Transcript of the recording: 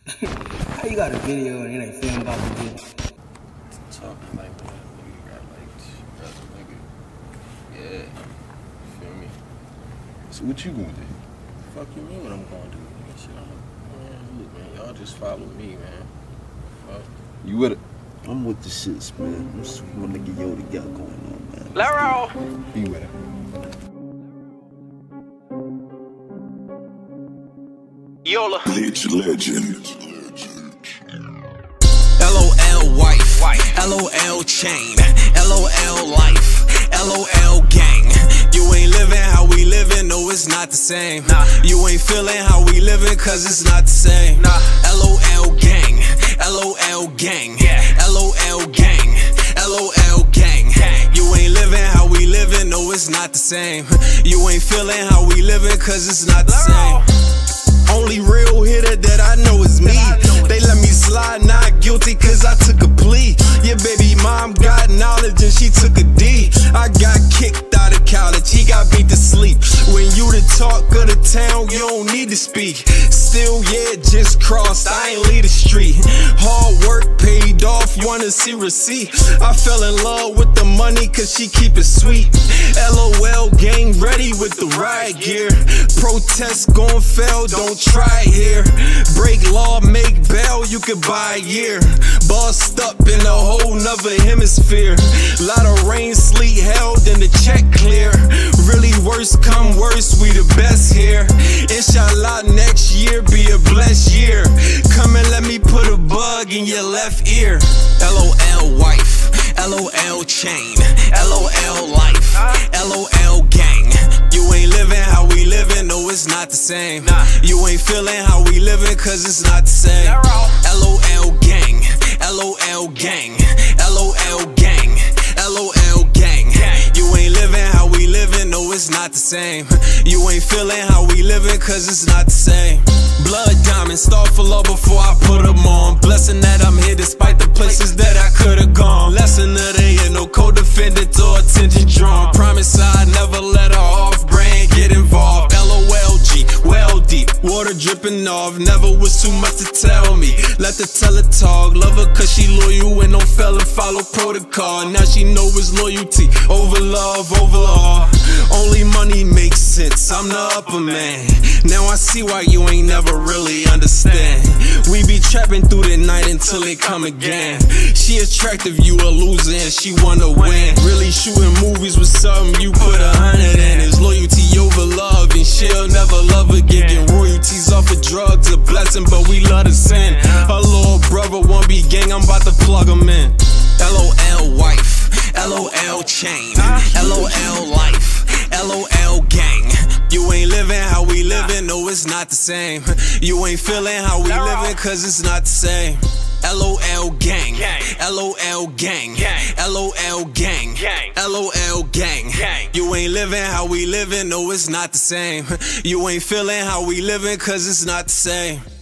How you got a video and it ain't filmed about the video? Talking like that, nigga got like brother, nigga. Yeah, feel me? So what you gonna do? Fuck you mean what I'm gonna do? Nigga, shit, man, look, man, y'all just follow me, man. Fuck. You with it? I'm with the shits, man. I'm just one nigga yo to got going on, man. Laro! Be with it. Yola. Bleach legend. LOL wife, LOL chain, LOL life, LOL gang. You ain't living how we living, no it's not the same. You ain't feeling how we living, cause it's not the same. LOL gang, LOL gang, LOL gang, LOL gang. You ain't living how we living, no it's not the same. You ain't feeling how we living, cause it's not the same. Only real hitter that I know is me. They let me slide, not guilty cause I took a plea. Your baby mom got knowledge and she took a D. I got kicked out of college, he got beat to sleep. When you the talk of the town, you don't need to speak. Still, yeah, just crossed, I ain't leave the street. Hard work paid off, wanna see receipt. I fell in love with the money cause she keep it sweet. LOL gang ready with the riot gear. Protest gon' fail, don't try here. Break law, make bail, you could buy a year. Bossed up in a whole nother hemisphere. Lot of rain, sleet, hell, then the check clear. Really worse come worse, we the best here. Inshallah next year be a blessed year. Come and let me put a bug in your left ear. LOL wife, LOL chain, LOL life, LOL gang. You ain't living how we living, no it's not the same. You ain't feeling how we living, cause it's not the same. LOL gang, LOL gang, LOL gang, LOL gang. You ain't living how we living, no it's not the same. You ain't feeling how we living, cause it's not the same. Blood diamonds, start for love before I put them on. Blessing that I'm here despite the places that I could've gone. Lesson of the year, no co-defendant or attention drawn. Promise I never let her off brand get involved. LOLG, well deep, water dripping off. Never was too much to tell me. Let the teller talk, love her cause she loyal and don't fail and follow protocol. Now she know it's loyalty over love, over all. Only money makes sense, I'm the upper man. Now I see why you ain't never really understand. We be trapping through the night until it come again. She attractive, you a loser and she wanna win. Really shooting movies with something you put 100 in. It's loyalty over love and she'll never love again. Getting royalties off of drugs a blessing, but we love to sin. Her little brother won't be gang, I'm about to plug him in. LOL wife, LOL chain, LOL life, LOL gang. You ain't living how we living, no it's not the same. You ain't feeling how we living, cause it's not the same. LOL gang, LOL gang, LOL gang, LOL gang. You ain't living how we living, no it's not the same. You ain't feeling how we living, cause it's not the same.